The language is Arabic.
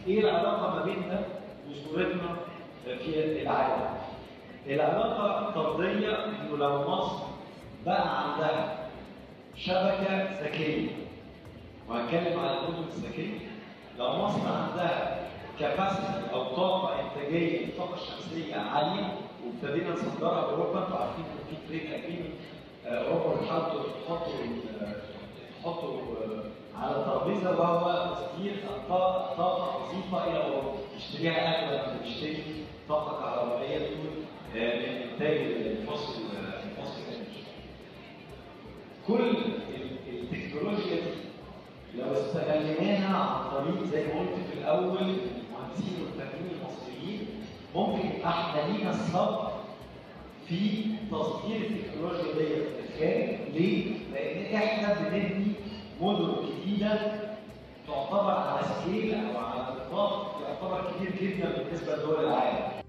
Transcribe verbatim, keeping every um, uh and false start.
ايه العلاقه ما بيننا وصورتنا في العالم؟ العلاقه طرديه انه لو مصر بقى عندها شبكه ذكيه، وهتكلم على المدن الذكيه، لو مصر عندها كاباسيتي او طاقه انتاجيه للطاقه الشمسيه عاليه وابتدينا نصدرها لاوروبا، انتوا عارفين ان في تريد اجريمنت اوروبا بتحطوا تحطوا تحطوا على الترابيزه وهو تصدير طاقه نظيفه الى اوروبا، تشتريها اغلى من تشتري طاقه كهربائيه تكون من انتاج الفوسل الفوسل انرجي. كل التكنولوجيا دي لو استغليناها عن طريق زي ما قلت في الاول المهندسين والفنيين المصريين، ممكن يبقى احنا لينا الصبر في تصدير التكنولوجيا دي للخارج. ليه؟ لان احنا بنبني مدن جديده تعتبر على سكيل او على نطاق يعتبر كبير جدا بالنسبه لدول العالم.